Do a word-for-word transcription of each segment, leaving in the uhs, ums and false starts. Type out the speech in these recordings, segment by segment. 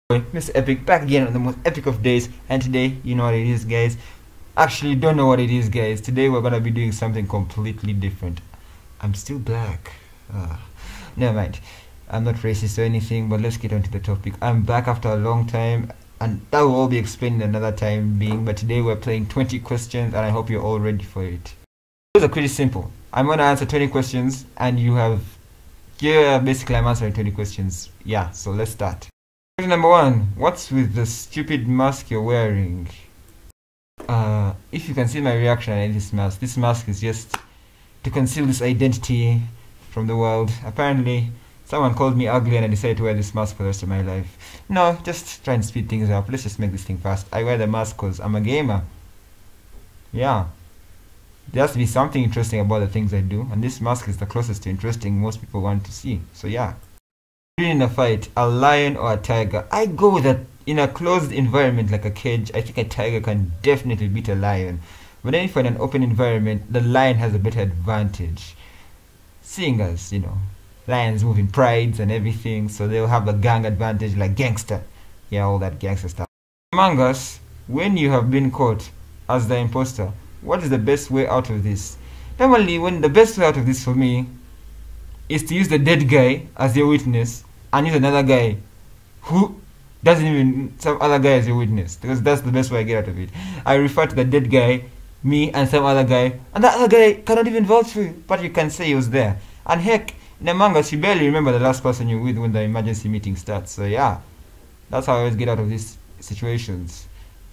Mister Epic back again on the most epic of days, and today, you know what it is, guys. Actually, don't know what it is, guys. Today we're gonna be doing something completely different. I'm still black. Uh, never mind. I'm not racist or anything, but let's get on to the topic. I'm back after a long time, and that will all be explained another time being. But today we're playing twenty questions, and I hope you're all ready for it. Those are pretty simple. I'm gonna answer twenty questions, and you have, yeah, basically I'm answering twenty questions. Yeah, so let's start. Question number one, what's with the stupid mask you're wearing? Uh, if you can see my reaction at this mask, this mask is just to conceal this identity from the world. Apparently, someone called me ugly and I decided to wear this mask for the rest of my life. No, just try and speed things up. Let's just make this thing fast. I wear the mask because I'm a gamer. Yeah. There has to be something interesting about the things I do, and this mask is the closest to interesting most people want to see. So yeah. In a fight, a lion or a tiger? I go with that. In a closed environment like a cage, I think a tiger can definitely beat a lion. But then if in an open environment, the lion has a better advantage. Seeing as, you know, lions move in prides and everything, so they'll have a gang advantage like gangster. Yeah, all that gangster stuff. Among Us, when you have been caught as the imposter, what is the best way out of this? Normally, when the best way out of this for me is to use the dead guy as your witness and use another guy who doesn't even some other guy as your witness, because that's the best way I get out of it. I refer to the dead guy, me, and some other guy, and that other guy cannot even vouch for you, but you can say he was there. And heck, in Among Us, you barely remember the last person you're with when the emergency meeting starts. So yeah, that's how I always get out of these situations.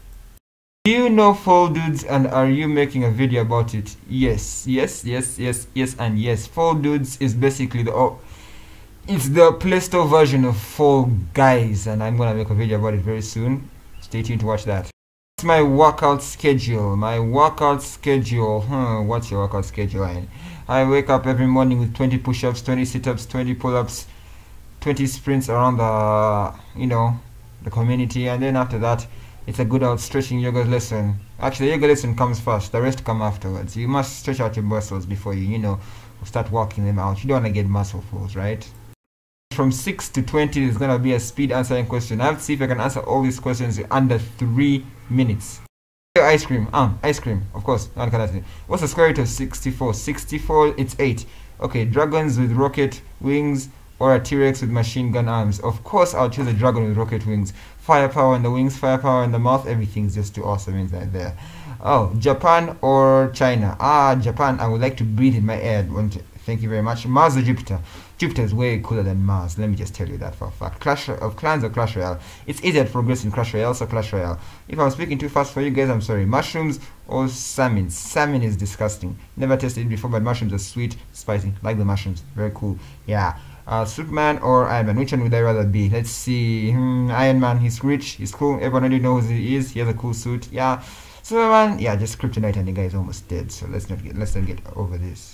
Do you know Fall Dudes, and are you making a video about it? Yes, yes, yes, yes, yes, and yes. Fall Dudes is basically the oh, it's the Play Store version of Fall Guys, and I'm gonna make a video about it very soon. Stay tuned to watch that. What's my workout schedule? My workout schedule. Huh? What's your workout schedule? I, I wake up every morning with twenty push-ups, twenty sit-ups, twenty pull-ups, twenty sprints around the, you know, the community, and then after that, it's a good old stretching yoga lesson. Actually, the yoga lesson comes first, the rest come afterwards. You must stretch out your muscles before you, you know, start working them out. You don't want to get muscle pulls, right? From six to twenty is going to be a speed answering question. I have to see if I can answer all these questions in under three minutes. Ice cream. Ah, ice cream. Of course. What's the square root of sixty-four? sixty-four, it's eight. Okay, dragons with rocket wings or a T-Rex with machine gun arms? Of course, I'll choose a dragon with rocket wings. Firepower in the wings, firepower in the mouth, everything's just too awesome inside there. Oh, Japan or China? Ah, Japan. I would like to breathe in my air. Thank you very much. Mars or Jupiter? Jupiter is way cooler than Mars. Let me just tell you that for a fact. Clash of Clans or Clash Royale? It's easier to progress in Clash Royale, so Clash Royale. If I'm speaking too fast for you guys, I'm sorry. Mushrooms or salmon? Salmon is disgusting. Never tasted it before, but mushrooms are sweet, spicy. Like the mushrooms. Very cool. Yeah. Uh, Superman or Iron Man? Which one would I rather be? Let's see. Hmm, Iron Man. He's rich. He's cool. Everyone already knows who he is. He has a cool suit. Yeah. Superman. Yeah, just kryptonite, and the guy is almost dead. So let's not get. Let's not get over this.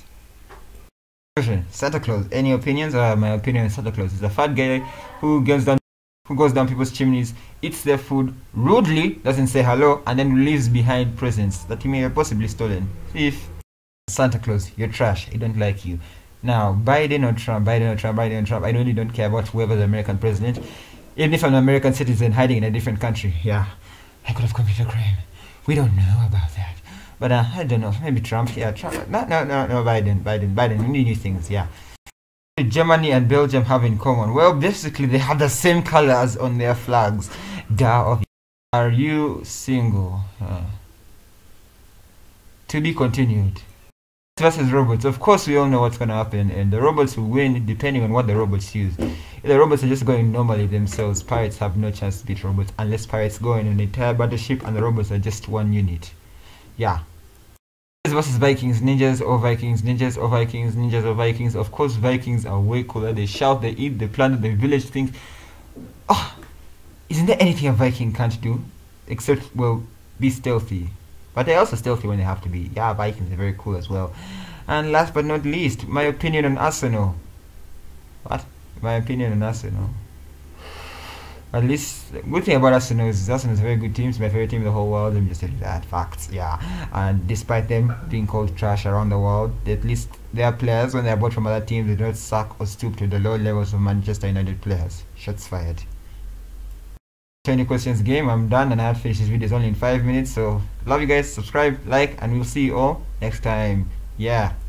Santa Claus. Any opinions? Uh, my opinion on Santa Claus is a fat guy who goes down, who goes down people's chimneys, eats their food rudely, doesn't say hello, and then leaves behind presents that he may have possibly stolen. If Santa Claus, you're trash. I don't like you. Now, Biden or Trump, Biden or Trump, Biden or Trump. I really don't care about whoever the American president. Even if I'm an American citizen hiding in a different country, yeah, I could have committed a crime. We don't know about that. But uh, I don't know, maybe Trump, yeah, Trump, no, no, no, no, Biden, Biden, Biden, we need new things, yeah. Germany and Belgium have in common? Well, basically, they have the same colors on their flags. Duh. Are you single? Uh, to be continued. Versus robots. Of course, we all know what's going to happen, and the robots will win depending on what the robots use. If the robots are just going normally themselves, pirates have no chance to beat robots, unless pirates go in an entire battleship and the robots are just one unit. Yeah. Versus Vikings, ninjas or Vikings, ninjas or Vikings, ninjas or Vikings. Of course, Vikings are way cooler. They shout, they eat, they plunder, they village things. Oh, isn't there anything a Viking can't do? Except, well, be stealthy. But they're also stealthy when they have to be. Yeah, Vikings are very cool as well. And last but not least, my opinion on Arsenal. What? My opinion on Arsenal. At least, the good thing about Arsenal is Arsenal is a very good team. It's my favorite team in the whole world. Let me just tell you that. Facts, yeah. And despite them being called trash around the world, at least their players, when they're bought from other teams, they don't suck or stoop to the low levels of Manchester United players. Shots fired. twenty questions game. I'm done, and I have finished this video only in five minutes. So love you guys. Subscribe, like, and we'll see you all next time. Yeah.